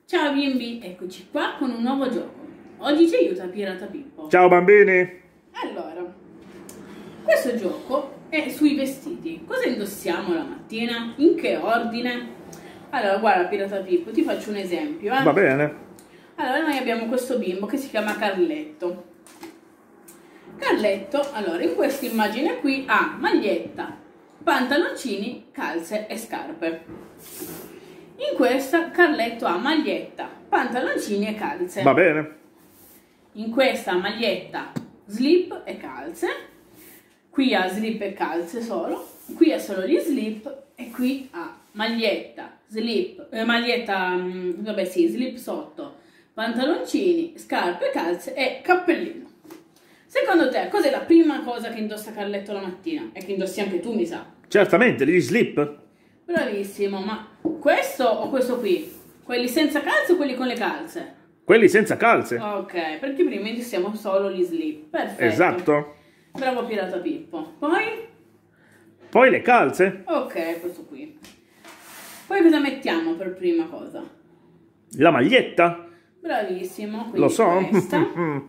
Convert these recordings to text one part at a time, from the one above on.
Ciao bimbi, eccoci qua con un nuovo gioco. Oggi ci aiuta Pirata Pippo. Ciao bambini! Allora, questo gioco è sui vestiti. Cosa indossiamo la mattina? In che ordine? Allora, guarda Pirata Pippo, ti faccio un esempio. Va bene. Allora, noi abbiamo questo bimbo che si chiama Carletto. Carletto, allora, in questa immagine qui ha maglietta, pantaloncini, calze e scarpe. In questa Carletto ha maglietta, pantaloncini e calze. Va bene. In questa maglietta, slip e calze. Qui ha slip e calze solo. Qui ha solo gli slip e qui ha maglietta, slip, slip sotto, pantaloncini, scarpe, calze e cappellino. Secondo te, cos'è la prima cosa che indossa Carletto la mattina? E che indossi anche tu, mi sa. Certamente, gli slip. Bravissimo, ma questo o questo qui? Quelli senza calze o quelli con le calze? Quelli senza calze. Ok, perché prima indossiamo solo gli slip. Perfetto. Esatto. Bravo Pirata Pippo. Poi le calze. Ok, questo qui. Poi cosa mettiamo per prima cosa? La maglietta. Bravissimo. Quindi Lo so. questa.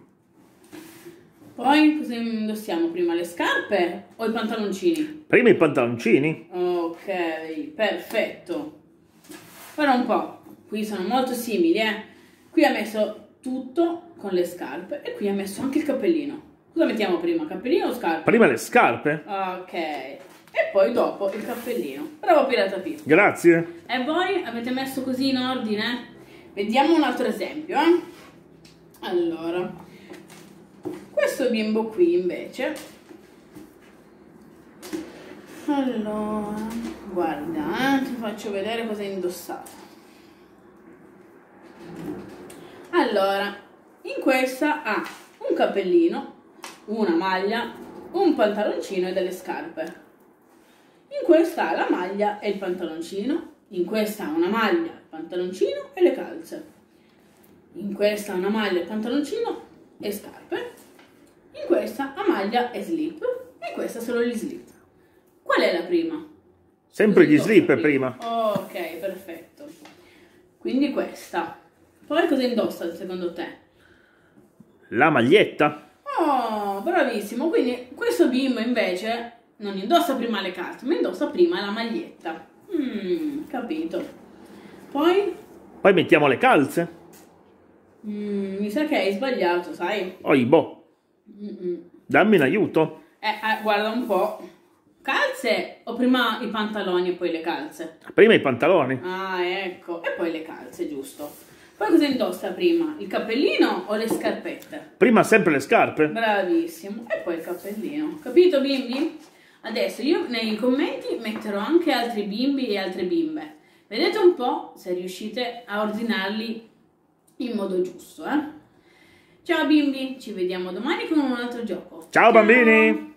Poi cosa indossiamo prima? Le scarpe o i pantaloncini? Prima i pantaloncini. Ok, perfetto. Ora un po'. Qui sono molto simili, Qui ha messo tutto con le scarpe e qui ha messo anche il cappellino. Cosa mettiamo prima? Cappellino o scarpe? Prima le scarpe. Ok. E poi dopo il cappellino. Bravo Pirata Pippo. Grazie. E voi avete messo così in ordine? Vediamo un altro esempio, Allora, questo bimbo qui invece. Allora, guarda, ti faccio vedere cosa ha indossato. Allora, in questa ha un cappellino, una maglia, un pantaloncino e delle scarpe. In questa ha la maglia e il pantaloncino. In questa ha una maglia, il pantaloncino e le calze. In questa ha una maglia, il pantaloncino e scarpe. In questa ha maglia e slip. E in questa solo gli slip. Qual è la prima? Sempre gli slip prima. Ok, perfetto. Quindi questa. Poi cosa indossa secondo te? La maglietta. Oh, bravissimo. Quindi questo bimbo invece non indossa prima le calze, ma indossa prima la maglietta. Capito. Poi Mettiamo le calze. mi sa che hai sbagliato, sai? Boh. Dammi un aiuto. Guarda un po'. Calze o prima i pantaloni e poi le calze? Prima i pantaloni. Ah, ecco. E poi le calze, giusto. Poi cosa indossa prima? Il cappellino o le scarpette? Prima sempre le scarpe. Bravissimo. E poi il cappellino. Capito, bimbi? Adesso io nei commenti metterò anche altri bimbi e altre bimbe. Vedete un po' se riuscite a ordinarli in modo giusto, Ciao bimbi, ci vediamo domani con un altro gioco. Ciao bambini!